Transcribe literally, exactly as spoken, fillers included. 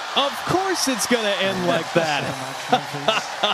Of course it's going to end like that.